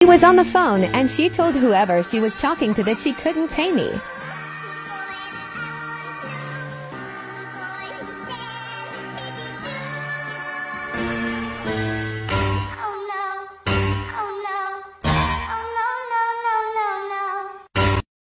was on the phone and she told whoever she was talking to that she couldn't pay me.